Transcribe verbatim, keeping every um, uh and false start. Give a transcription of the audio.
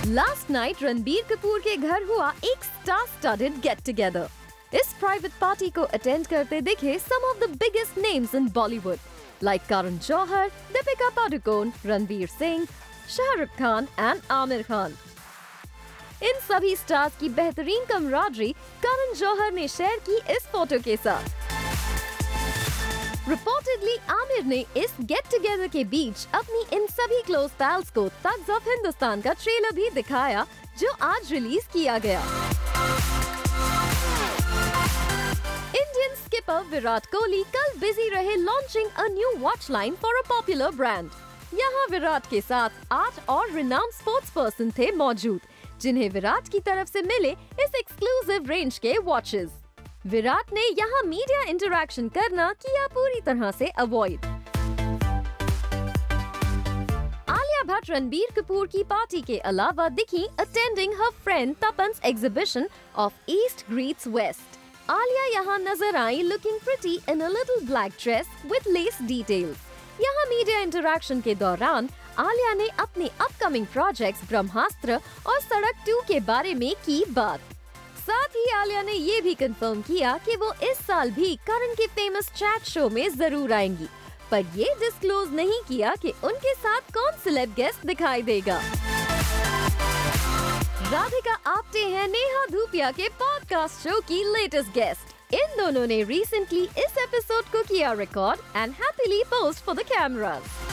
Last night Ranbir Kapoor के घर हुआ एक स्टार स्टडेड गेट टुगेदर। इस प्राइवेट पार्टी को अटेंड करते दिखे some of the biggest names in Bollywood like Karan Johar, Deepika Padukone, Ranveer Singh, Shahrukh Khan and Aamir Khan. इन सभी स्टार्स की बेहतरीन कमराडरी करण जौहर ने शेयर की इस फोटो के साथ। रिपोर्टेडली आमिर ने इस गेट टुगेदर के बीच अपनी इन सभी क्लोज पैल्स को थग्स ऑफ हिंदुस्तान का ट्रेलर भी दिखाया, जो आज रिलीज किया गया। इंडियन स्किपर विराट कोहली कल बिजी रहे launching a new watch line for a popular brand. यहाँ विराट के साथ आठ और रिनाउंड स्पोर्ट्स पर्सन थे मौजूद, जिन्हें विराट की तरफ से मिले इस एक्सक्लूसिव रेंज के वॉचेस। विराट ने यहाँ मीडिया इंटरैक्शन करना किया पूरी तरह से अवॉइड। आलिया भट्ट रणबीर कपूर की पार्टी के अलावा दिखी attending her friend Tapan's exhibition of east greets west. Alia यहाँ नजर आई looking pretty in a little black dress with lace details. यहाँ मीडिया इंटरैक्शन के दौरान आलिया ने अपने अपकमिंग प्रोजेक्ट्स ब्रह्मास्त्र और सड़क टू के बारे में की बात। साथ ही आलिया ने ये भी कंफर्म किया कि वो इस साल भी करण के फेमस चैट शो में जरूर आएंगी, पर ये डिस्क्लोज नहीं किया कि उनके साथ कौन सेलेब गेस्ट दिखाई देगा। राधिका आप्टे हैं नेहा धूपिया के पॉडकास्ट शो की लेटेस्ट गेस्ट। इन दोनों ने रिसेंटली इस एपिसोड को किया record and happily post for the cameras.